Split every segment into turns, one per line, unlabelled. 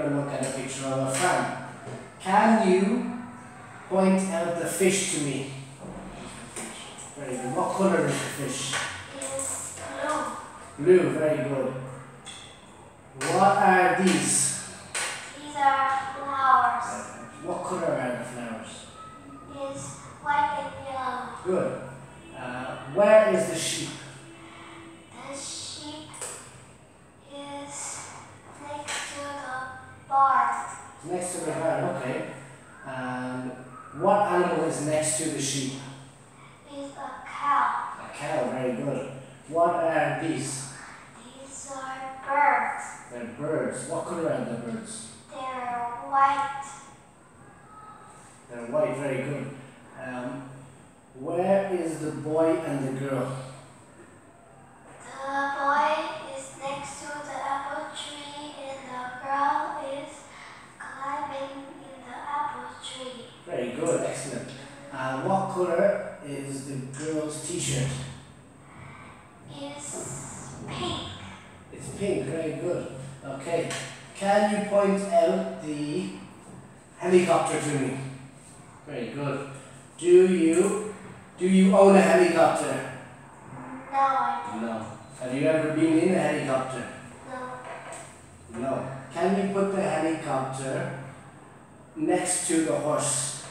going to look at a picture of a farm. Can you point out the fish to me? Very good. What colour is the fish?
It's blue.
Blue, very good. What are these?
These are flowers.
What colour are the flowers?
It's white and yellow.
Good. Where is the sheep?
The sheep is next to the barn.
Next to the barn, okay. And what animal is next to the sheep?
It's a cow.
A cow, very good. What are these?
These are birds.
They're birds. What colour are the birds?
They're white.
They're white, very good. Where is the boy and the girl?
The boy is next to the apple tree and the girl is climbing in the apple tree.
Very good, excellent. What colour is the girl's t-shirt?
It's pink.
It's pink, very good. Okay. Can you point out the helicopter to me? Very good. Do you own a helicopter?
No, I don't.
No. Have you ever been in a helicopter?
No.
No. Can you put the helicopter next to the horse?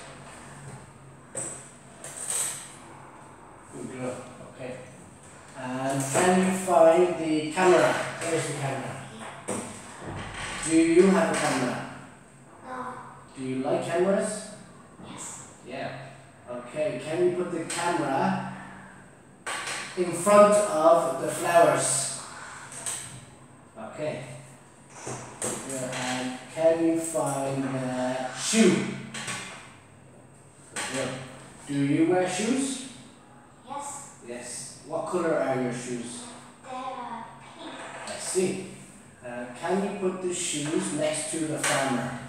Good girl. Okay. And can you find the camera? Where's the camera? Do you have a camera?
No.
Do you like cameras?
Yes.
Yeah. Okay. Can you put the camera in front of the flowers? Okay. Good. And can you find the shoe? Good. Do you wear shoes?
Yes.
Yes. What color are your shoes?
They're pink.
I see. Can you put the shoes next to the farmer?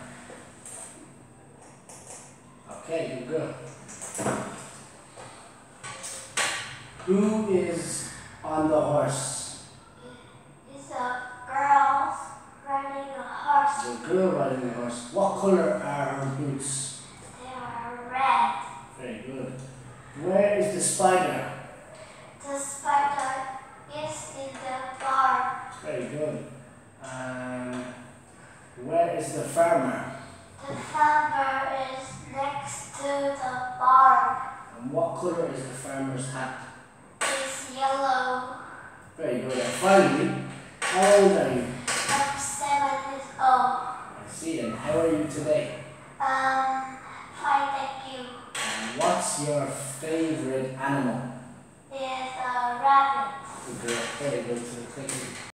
Okay, good. Who is on the horse?
It's a girl riding a horse.
The girl riding the horse. What color are her boots?
They are red.
Very good. Where is the spider?
The spider is in the barn.
Very good. Where is the farmer?
The farmer is next to the barn.
And what color is the farmer's hat?
It's yellow.
Very good. And finally, how old are you?
I'm 7 years old.
I see. And how are you today?
Fine, thank you.
And what's your favorite animal?
It's a rabbit.
Good girl. Very good. Thank you.